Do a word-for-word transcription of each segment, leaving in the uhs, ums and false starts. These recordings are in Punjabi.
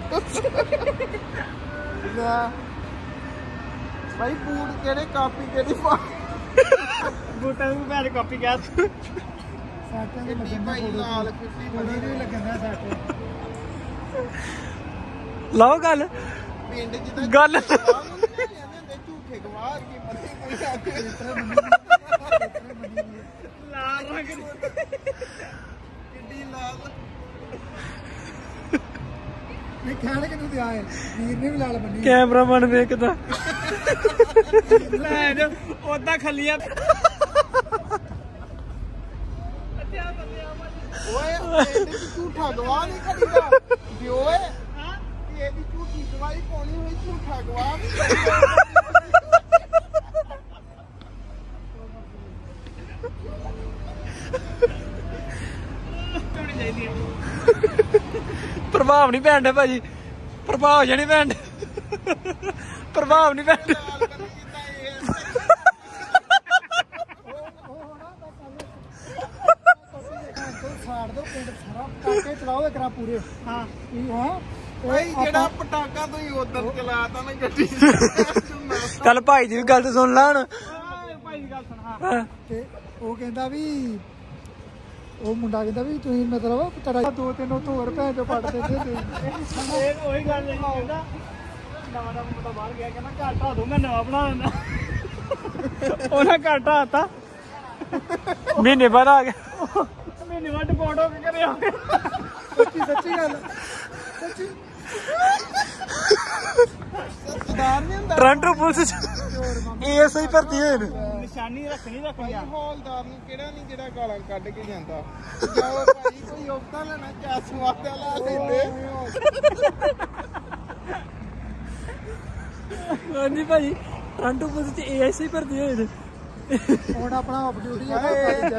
भाई बूट केड़े कापी केड़ी पा बूटा ਨੂੰ ਭੈਣ ਕਾਪੀ ਗਿਆ ਸਾਟੇ ਦੇ ਲੱਗਣਾ ਨਾਲ ਫਿਫਟੀ ਬਣੀ ਨਹੀਂ ਲੱਗਣਾ ਸਾਟੇ ਲਾਓ ਗੱਲ ਪਿੰਡ ਜਿੱਦਾਂ ਗੱਲ ਝੂਠੇ ਗਵਾਹ ਕੀ ਮੱਥੇ ਕੋਈ ਆ ਕੇ ਲਾਲ ਰੰਗ ਕਿੱਡੀ ਲਾਲ ਨਹੀਂ ਖਾਣ ਕਿਨੂੰ ਤੇ ਆਏ ਵੀਰ ਨੇ ਵੀ ਲਾਲ ਬੰਨੀ ਕੈਮਰਾਮੈਨ ਵੇਖਦਾ ਲੈ ਜੋ ਉਦਾਂ ਖੱਲੀਆਂ ਓਏ ਇਹਦੇ ਝੂਠਾ ਗਵਾਹ ਨਹੀਂ ਕਰੀਦਾ ਵੀ ਓਏ ਹਾਂ ਇਹਦੀ ਝੂਠੀ ਗਵਾਹੀ ਪਾਉਣੀ ਹੋਈ ਝੂਠਾ ਗਵਾਹ ਨਹੀਂ ਕਰੀਦਾ ਪ੍ਰਭਾਵ ਨਹੀਂ ਪੈਂਦਾ ਭਾਜੀ ਪ੍ਰਭਾਵ ਜਣੀ ਪੈਂਦਾ ਪ੍ਰਭਾਵ ਨਹੀਂ ਪੈਂਦਾ ਸਾੜ ਦੋ ਪਿੰਡ ਸਾਰਾ ਪਟਾਕੇ ਚਲਾਓ ਇਕਰਾ ਪੂਰੇ ਹਾਂ ਕੀ ਹੈ ਓਏ ਜਿਹੜਾ ਪਟਾਕਾ ਤੁਸੀਂ ਉਧਰ ਚਲਾਤਾ ਨਾ ਗੱਡੀ ਚੱਲ ਭਾਈ ਦੀ ਵੀ ਗੱਲ ਤੇ ਸੁਣ ਲਾ ਹੁਣ ਭਾਈ ਦੀ ਗੱਲ ਸੁਣ ਹਾਂ ਤੇ ਉਹ ਕਹਿੰਦਾ ਵੀ ਉਹ ਮੁੰਡਾ ਕਹਿੰਦਾ ਵੀ ਤੁਸੀਂ ਮਤਲਬ ਤੁਹਾਡਾ ਦੋ ਤਿੰਨ ਉੱਥੋਂ ਹੋਰ ਭੈਣ ਚੋਂ ਪੱਟ ਦਿੰਦੇ ਤੁਸੀਂ ਇਹ ਉਹੀ ਗੱਲ ਨਹੀਂ ਕਹਿੰਦਾ ਨਵਾਂ ਨਵਾਂ ਮੁੰਡਾ ਬਾਹਰ ਗਿਆ ਕਹਿੰਦਾ ਘਰ ਢਾ ਦੋ ਮੈਂ ਨਵਾਂ ਬਣਾ ਦਿੰਦਾ ਉਹਨਾਂ ਘਰ ਢਾਤਾ ਮਹੀਨੇ ਬਾਅਦ ਆ ਗਿਆ ਮਹੀਨੇ ਬਾਅਦ ਡਿਪੋਰਟ ਹੋ ਕੇ ਘਰੇ ਆ ਗਏ ਸੱਚੀ ਸੱਚੀ ਗੱਲ ਸੱਚੀ ਸਰਦਾਰ ਨਹੀਂ ਹੁੰਦਾ ਟੋਰਾਂਟੋ ਪੁਲਿਸ ਚ ਏਐਸਆਈ ਭਰਤੀ ਹੋਏ ਨੇ ਨਿਸ਼ਾਨੀ ਰੱਖਣੀ ਰੱਖਣੀ ਹੌਲਦਾਰ ਨੂੰ ਕਿਹੜਾ ਨਹੀਂ ਜਿਹੜਾ ਗਾਲਾਂ ਕੱਢ ਕੇ ਜਾਂਦਾ ਜਾਓ ਭਾਈ ਕੋਈ ਯੋਗਤਾ ਲੈਣਾ ਕਿਆ ਸਵਾਦ ਲਾ ਦਿੰਦੇ ਹਾਂਜੀ ਭਾਜੀ ਟੋਰਾਂਟੋ ਪੁਲਿਸ ਚ ਏਐਸਆਈ ਭਰਤੀ ਹੋਏ ਨੇ ਹੁਣ ਆਪਣਾ ਆਫ ਡਿਊਟੀ ਹੈ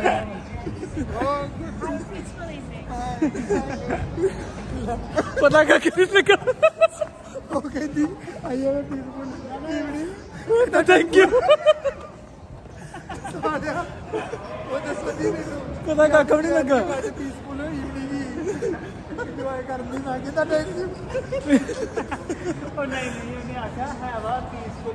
ਪਤਾ ਕਰਕੇ ਨਹੀਂ ਲੱਗਾ ਉਹ ਕਹਿੰਦੀ ਆਈ ਆ ਪੀਸਫੁਲ ਤਾਂ ਥੈਂਕ ਯੂ ਸਾਡਿਆ ਉਹ ਦੱਸੋ ਜੀ ਪਤਾ ਕੱਖ ਵੀ ਨਹੀਂ ਲੱਗਾ ਪੀਸਫੁਲ ਇਵਨਿੰਗ ਇੰਜੋਏ ਕਰਨੀ ਮੈਂ ਕਿਹਾ ਥੈਂਕ ਯੂ ਉਹ ਨਹੀਂ ਨਹੀਂ ਉਹਨੇ ਆਖਿਆ ਹੈ ਵਾ ਪੀਸਫੁਲ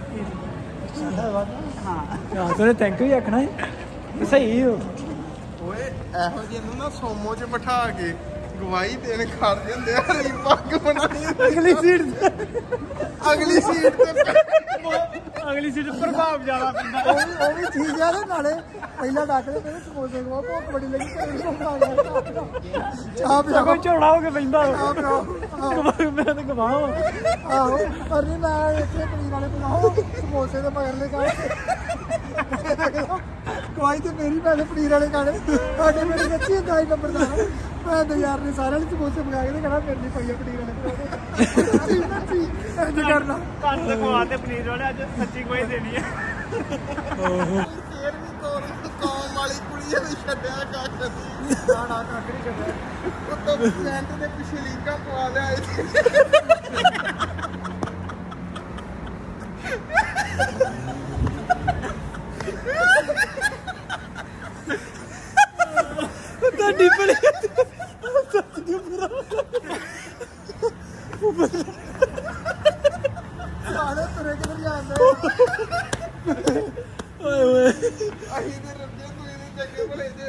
ਹਾਂ ਤੈਨੂੰ ਥੈਂਕ ਯੂ ਆਖਣਾ ਹੈ ਸਹੀ ਹੋ ਓਏ ਇਹੋ ਜਿਹੇ ਨੂੰ ਨਾ ਸੋਮੋ 'ਚ ਬਿਠਾ ਕੇ ਗਵਾਹੀ ਦੇਣ ਖੜਦੇ ਹੁੰਦੇ ਆ ਹਰੀ ਪੱਗ ਬਣਾਈ ਅਗਲੀ ਸੀਟ ਅਗਲੀ ਸੀਟ ਤੇ ਅਗਲੀ ਸੀਟ ਪ੍ਰਭਾਵ ਜ਼ਿਆਦਾ ਪੈਂਦਾ ਉਹ ਵੀ ਠੀਕ ਆ ਨਾਲੇ ਪਹਿਲਾਂ ਡਾਕਲੇ ਮੇਰੇ ਸਮੋਸੇ ਗਵਾ ਭੁੱਖ ਬੜੀ ਲੱਗੀ ਚਾਹ ਪੀਓ ਕੋਈ ਝੋੜਾ ਹੋ ਕੇ ਬੈਂਦਾ ਚਾਹ ਪੀਓ ਮੈਂ ਤਾਂ ਗਵਾਹ ਆਹੋ ਪਰ ਨਹੀਂ ਮੈਂ ਇੱਥੇ ਪਨੀਰ ਵਾਲੇ ਬਣਾਓ ਸਮੋਸੇ ਦੇ ਮਗਰਲੇ ਖਾਣੇ ਕੋਈ ਤੇ ਮੇਰੀ ਭੈਣ ਪਨੀਰ ਵਾਲੇ ਖਾਣੇ ਸਾਡੇ ਮੇਰੀ ਬੱਚੀ ਦਾਈ ਨੰਬਰਦਾਰ ਮੈਂ ਤਾਂ ਯਾਰ ਨੇ ਸਾਰਿਆਂ ਨੂੰ ਸਮੋਸੇ ਮੰਗਾ ਕੇ ਤੇ ਕਹਣਾ ਮੇਰੇ ਲਈ ਪਈਆ ਪਨੀਰ ਵਾਲੇ ਬਣਾਓ ਇੰਜ ਕਰਨਾ ਘਰ ਤੇ ਖਵਾ ਤੇ ਪਨੀਰ ਵਾਲੇ ਅੱਜ ਸੱਚੀ ਕੋਈ ਦੇਣੀ ਹੈ ਫੇਰ ਵੀ ਤੋਰ ਕੌਮ ਵਾਲੀ ਕੁੜੀ ਨੇ ਛੱਡਿਆ ਕੱਖ ਨਾ ਨਾ ਕੱਖ ਨਹੀਂ ਛੱਡਿਆ ਉੱਤੋਂ ਸੈਂਟ ਦੇ ਪਿੱਛੇ ਲੀਕਾਂ ਪਵਾ ਲਿਆ ਤੁਹਾਡੀ ਬੜੀ ਸਾਰੇ ਤੁਰੇ ਕਿਧਰ ਜਾਂਦੇ ਓਏ ਓਏ ਅਸੀਂ ਤੇ ਰੱਜੇ ਤੂੰ ਇਹਦੇ ਚੰਗੇ ਭਲੇ ਜੇ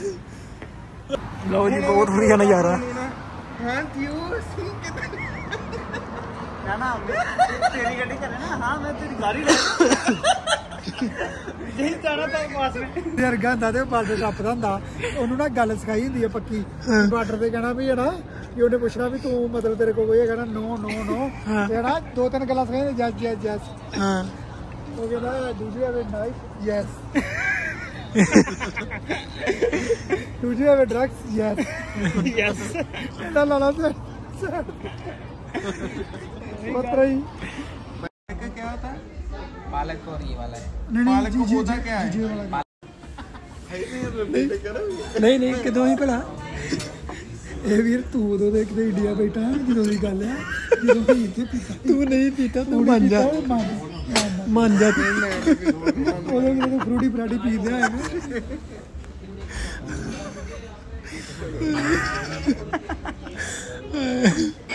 ਲਓ ਜੀ ਬਹੁਤ ਵਧੀਆ ਨਜ਼ਾਰਾ ਹਾਂ ਕਿਉਂ ਸੀ ਕਿਤੇ ਨਾ ਨਾ ਤੇਰੀ ਗੱਡੀ ਚੱਲੇ ਨਾ ਹਾਂ ਮੈਂ ਤੇਰੀ ਗਾੜੀ ਲੈ ਨਹੀਂ ਜਾਣਾ ਤਾਂ ਪਾਸ ਵਿੱਚ ਯਾਰ ਗਾਂਦਾ ਤੇ ਬਾਰਡਰ ਟੱਪਦਾ ਹੁੰਦਾ ਉਹਨੂੰ ਨਾ ਗੱਲ ਸਿਖਾਈ ਹੁੰਦੀ ਹੈ ਪੱਕੀ ਬਾਰਡਰ ਤੇ ਕਹਿਣਾ ਵੀ ਹਨਾ ਕਿ ਉਹਨੇ ਪੁੱਛਣਾ ਵੀ ਤੂੰ ਮਤਲਬ ਤੇਰੇ ਕੋਲ ਕੋਈ ਹੈਗਾ ਨਾ ਨੋ ਨੋ ਨੋ ਤੇ ਹਨਾ ਦੋ ਤਿੰਨ ਗੱਲਾਂ ਸਿਖਾਈ ਜੈਸ ਜੈਸ ਜੈਸ ਹਾਂ ਉਹ ਕਹਿੰਦਾ ਦੂਜੀ ਹੈਵੇ ਨਾਈਫ ਯੈਸ ਦੂਜੀ ਹੈਵੇ ਡਰੱਗਸ ਯੈਸ ਯੈਸ ਨਾ ਨਾ ਨਾ ਸਰ पत्र ही क्या होता है पालक और ये वाला है पालक को होता क्या है नहीं नहीं किदों ही भला ਇਹ ਵੀਰ ਤੂੰ ਉਦੋਂ ਦੇ ਕਿਤੇ ਇੰਡੀਆ ਬੈਠਾ ਜਦੋਂ ਦੀ ਗੱਲ ਆ ਜਦੋਂ ਵੀ ਇੱਥੇ ਪੀਤਾ ਤੂੰ ਨਹੀਂ ਪੀਤਾ ਤੂੰ ਮੰਨ ਜਾ ਮੰਨ ਜਾ ਉਦੋਂ ਜਦੋਂ ਫਰੂਟੀ ਫਰਾਟੀ ਪੀਂਦੇ ਆਏ ਨੇ